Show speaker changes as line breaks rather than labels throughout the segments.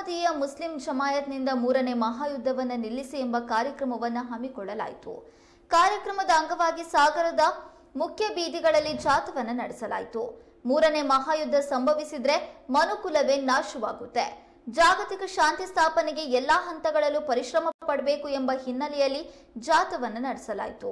ಅಹಮದೀಯ Muslim ಜಮಾಯತ್ನಿಂದ ಮೂರನೇ ಮಹಾಯುದ್ಧವನ್ನು ನಿಲ್ಲಿಸಿ ಎಂಬ ಕಾರ್ಯಕ್ರಮವನ್ನು ಹಮ್ಮಿಕೊಳ್ಳಲಾಯಿತು. ಕಾರ್ಯಕ್ರಮದ ಅಂಗವಾಗಿ ಸಾಗರದ ಮುಖ್ಯ ಬೀದಿಗಳಲ್ಲಿ ಜಾಥಾವನ್ನು ನಡೆಸಲಾಯಿತು. ಮೂರನೇ ಮಹಾಯುದ್ಧ ಸಂಭವಿಸಿದ್ರೆ ಮನುಕುಲವೇ ನಾಶವಾಗುತ್ತೆ. ಜಾಗತಿಕ ಶಾಂತಿ ಸ್ಥಾಪನೆಗೆ ಎಲ್ಲಾ ಹಂತಗಳಲ್ಲೂ ಪರಿಶ್ರಮ ಪಡಬೇಕು ಎಂಬ ಹಿನ್ನೆಲೆಯಲ್ಲಿ ಜಾಥಾವನ್ನು ನಡೆಸಲಾಯಿತು.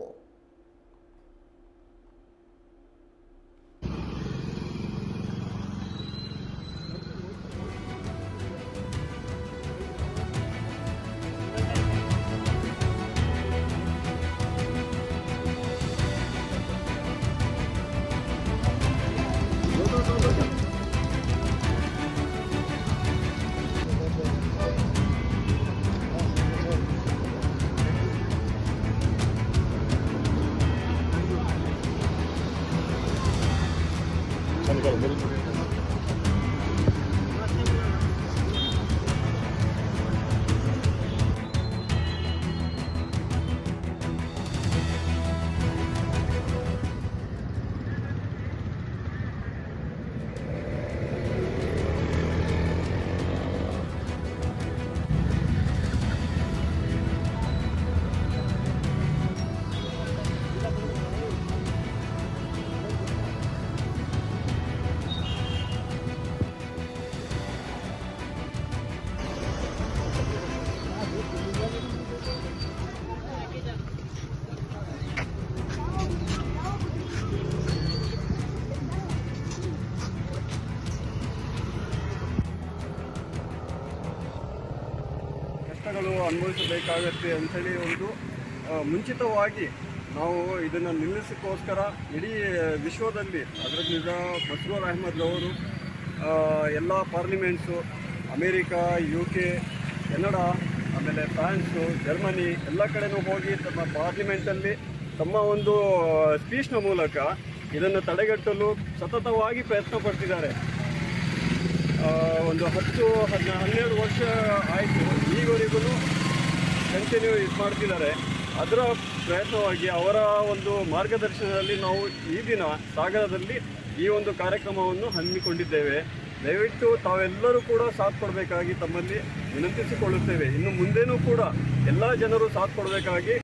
ಕಷ್ಟಗಳು ಅನುಭವಿಸಬೇಕಾಗತ್ತೆ ಅಂಥೇಳಿ ಒಂದು ಮುಂಚಿತವಾಗಿ ನಾವು ಇದನ್ನು ನಿಲ್ಲಿಸೋಕ್ಕೋಸ್ಕರ ಇಡೀ ವಿಶ್ವದಲ್ಲಿ ಅದರಿಂದ ಮಸ್ರೂರ್ ಅಹಮದ್ ಅವರು ಎಲ್ಲ ಪಾರ್ಲಿಮೆಂಟ್ಸು ಅಮೇರಿಕಾ, UK, ಕೆನಡಾ, ಆಮೇಲೆ ಫ್ರಾನ್ಸು, ಜರ್ಮನಿ ಎಲ್ಲ ಕಡೆನೂ ಹೋಗಿ ತಮ್ಮ ಪಾರ್ಲಿಮೆಂಟಲ್ಲಿ ತಮ್ಮ ಒಂದು ಸ್ಪೀಚ್ನ ಮೂಲಕ ಇದನ್ನು ತಡೆಗಟ್ಟಲು ಸತತವಾಗಿ ಪ್ರಯತ್ನ ಪಡ್ತಿದ್ದಾರೆ. ಒಂದು 10-12 ವರ್ಷ ಆಯಿತು, ಈವರೆಗೂ ಕಂಟಿನ್ಯೂ ಇದು ಮಾಡ್ತಿದ್ದಾರೆ. ಅದರ ಪ್ರಯತ್ನವಾಗಿ ಅವರ ಒಂದು ಮಾರ್ಗದರ್ಶನದಲ್ಲಿ ನಾವು ಈ ದಿನ ಸಾಗರದಲ್ಲಿ ಈ ಒಂದು ಕಾರ್ಯಕ್ರಮವನ್ನು ಹಮ್ಮಿಕೊಂಡಿದ್ದೇವೆ. ದಯವಿಟ್ಟು ತಾವೆಲ್ಲರೂ ಕೂಡ ಸಾಥ್ ಕೊಡಬೇಕಾಗಿ ತಮ್ಮಲ್ಲಿ ವಿನಂತಿಸಿಕೊಳ್ಳುತ್ತೇವೆ. ಇನ್ನು ಮುಂದೇನೂ ಕೂಡ ಎಲ್ಲ ಜನರು ಸಾಥ್ ಕೊಡಬೇಕಾಗಿ